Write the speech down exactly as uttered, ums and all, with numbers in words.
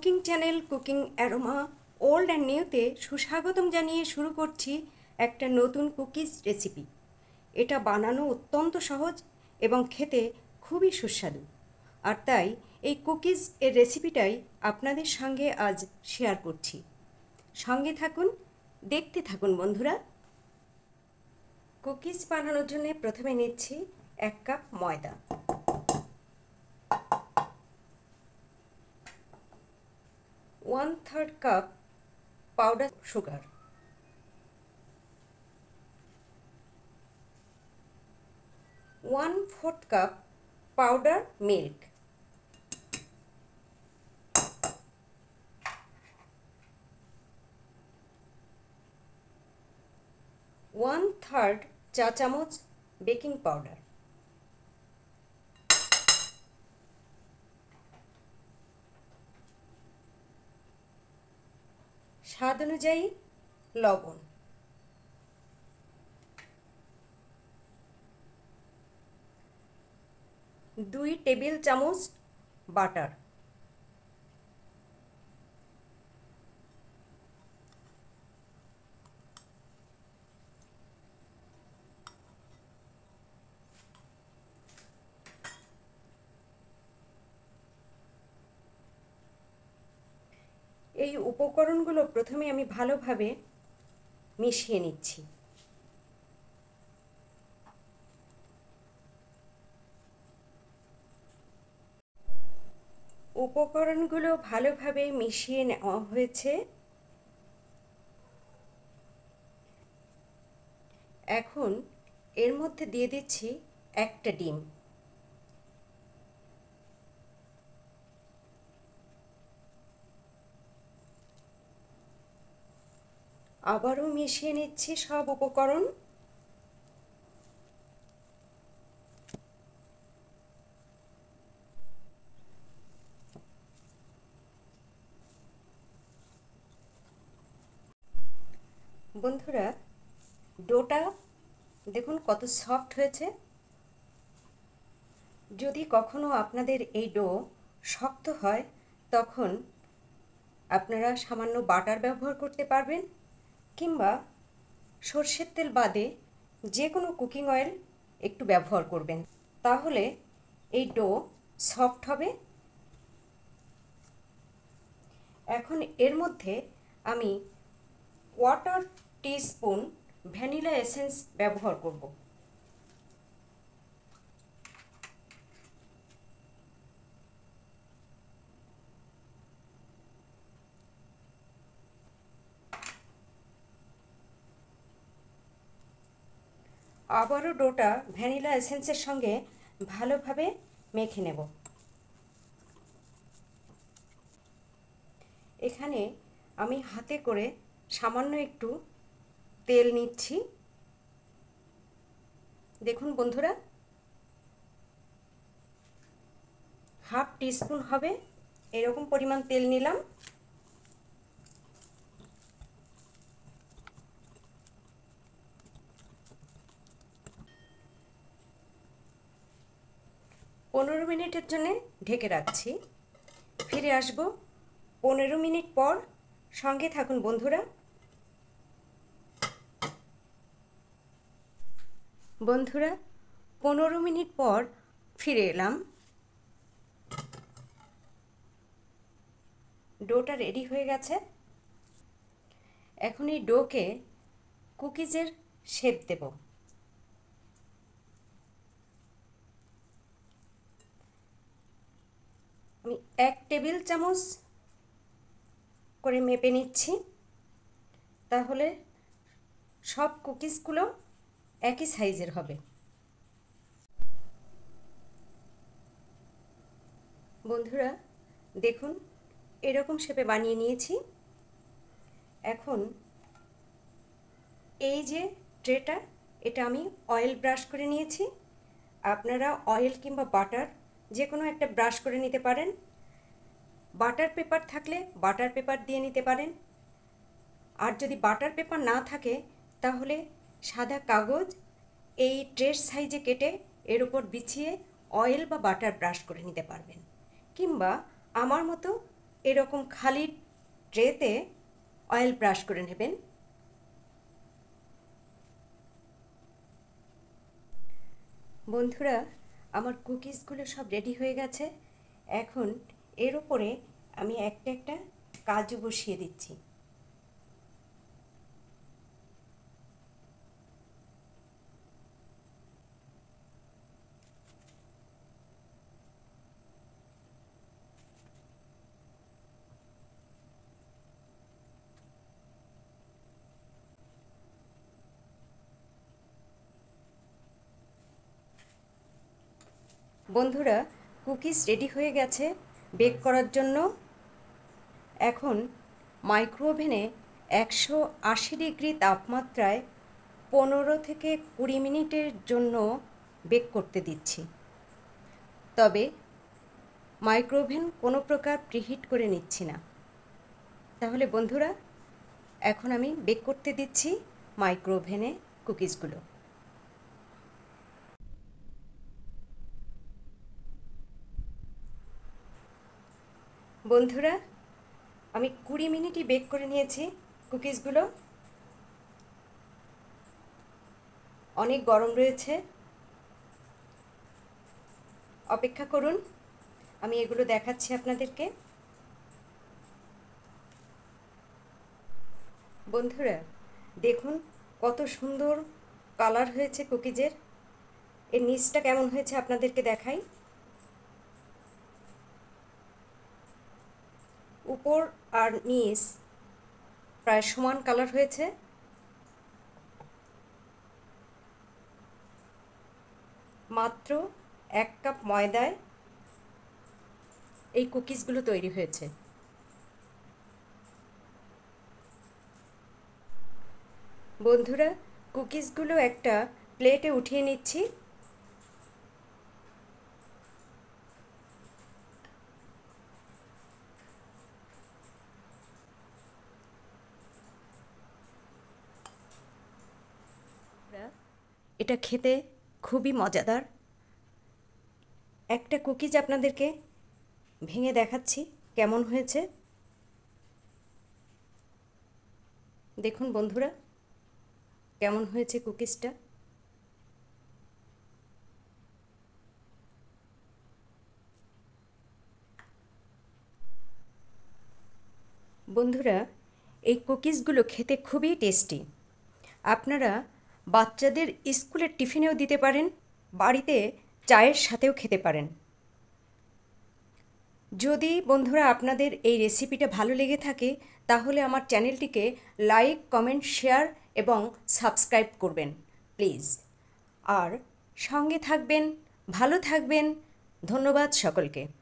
Cooking channel cooking aroma old and নিউতে সুস্বাগতম জানিয়ে শুরু করছি একটা নতুন কুকিজ রেসিপি। এটা বানানো অত্যন্ত সহজ এবং খেতে খুবই সুস্বাদু, আর তাই এই কুকিজ এর রেসিপিটাই আপনাদের সঙ্গে আজ শেয়ার করছি। সঙ্গে থাকুন, দেখতে থাকুন বন্ধুরা। কুকিজ বানানোর জন্য প্রথমে নিচ্ছি এক কাপ ময়দা, one third cup powder sugar, one fourth cup powder milk, one third চা চামচ বেকিং পাউডার, স্বাদ অনুযায়ী লবণ, দুই টেবিল চামচ বাটার, এই উপকরণগুলো প্রথমে আমি ভালোভাবে মিশিয়ে নিচ্ছি। উপকরণগুলো ভালোভাবে মিশিয়ে নেওয়া হয়েছে। এখন এর মধ্যে দিয়ে দিচ্ছি একটা ডিম। আবারও মিশিয়ে নিচ্ছি সব উপকরণ। বন্ধুরা, ডোটা দেখুন কত সফট হয়েছে। যদি কখনো আপনাদের এই ডো শক্ত হয় তখন আপনারা সামান্য বাটার ব্যবহার করতে পারবেন, কিংবা সর্ষের তেল বাদে যে কোনো কুকিং অয়েল একটু ব্যবহার করবেন, তাহলে এই ডো সফট হবে। এখন এর মধ্যে আমি কোয়ার্টার টিস্পুন ভ্যানিলা এসেন্স ব্যবহার করব। আবারও ডোটা ভ্যানিলা এসেন্সের সঙ্গে ভালোভাবে মেখে নেব। এখানে আমি হাতে করে সামান্য একটু তেল নিচ্ছি। দেখুন বন্ধুরা, হাফ টিস্পুন হবে এরকম পরিমাণ তেল নিলাম। পনেরো মিনিটের জন্য ঢেকে রাখছি। ফিরে আসব পনেরো মিনিট পর। সঙ্গে থাকুন বন্ধুরা। বন্ধুরা, পনেরো মিনিট পর ফিরে এলাম। ডোটা রেডি হয়ে গেছে। এখন এই ডোকে কুকিজের শেপ দেব। আমি এক টেবিল চামচ করে মেপে নিচ্ছি, তাহলে সব কুকিজগুলো একই সাইজের হবে। বন্ধুরা দেখুন, এরকম শেপে বানিয়ে নিয়েছি। এখন এই যে ট্রেটা, এটা আমি অয়েল ব্রাশ করে নিয়েছি। আপনারা অয়েল কিংবা বাটার যে কোনো একটা ব্রাশ করে নিতে পারেন। বাটার পেপার থাকলে বাটার পেপার দিয়ে নিতে পারেন, আর যদি বাটার পেপার না থাকে তাহলে সাদা কাগজ এই ট্রের সাইজে কেটে এর উপর বিছিয়ে অয়েল বা বাটার ব্রাশ করে নিতে পারবেন, কিংবা আমার মতো এরকম খালি ট্রেতে অয়েল ব্রাশ করে নেবেন। বন্ধুরা, আমার কুকিজগুলো সব রেডি হয়ে গেছে। এখন এর উপরে আমি একটা একটা কাজু বসিয়ে দিচ্ছি। বন্ধুরা, কুকিজ রেডি হয়ে গেছে বেক করার জন্য। এখন মাইক্রোওভেনে একশো আশি ডিগ্রি তাপমাত্রায় পনেরো থেকে কুড়ি মিনিটের জন্য বেক করতে দিচ্ছি। তবে মাইক্রোওভেন কোনো প্রকার প্রিহিট করে নিচ্ছি না। তাহলে বন্ধুরা, এখন আমি বেক করতে দিচ্ছি মাইক্রোওভেনে কুকিজগুলো। বন্ধুরা, আমি কুড়ি মিনিটই বেক করে নিয়েছি কুকিজগুলো। অনেক গরম রয়েছে, অপেক্ষা করুন, আমি এগুলো দেখাচ্ছি আপনাদেরকে। বন্ধুরা, দেখুন কত সুন্দর কালার হয়েছে কুকিজের। এর নিচটা কেমন হয়েছে আপনাদেরকে দেখাই। উপর আর নিচ প্রায় সমান কালার হয়েছে। মাত্র এক কাপ ময়দায় এই কুকিজগুলো তৈরি হয়েছে। বন্ধুরা, কুকিজগুলো একটা প্লেটে উঠিয়ে নিচ্ছি। এটা খেতে খুবই মজাদার। একটা কুকিজ আপনাদেরকে ভেঙে দেখাচ্ছি কেমন হয়েছে। দেখুন বন্ধুরা, কেমন হয়েছে কুকিজটা। বন্ধুরা, এই কুকিজগুলো খেতে খুবই টেস্টি। আপনারা বাচ্চাদের স্কুলের টিফিনেও দিতে পারেন, বাড়িতে চায়ের সাথেও খেতে পারেন। যদি বন্ধুরা আপনাদের এই রেসিপিটা ভালো লেগে থাকে তাহলে আমার চ্যানেলটিকে লাইক, কমেন্ট, শেয়ার এবং সাবস্ক্রাইব করবেন প্লিজ। আর সঙ্গে থাকবেন, ভালো থাকবেন। ধন্যবাদ সকলকে।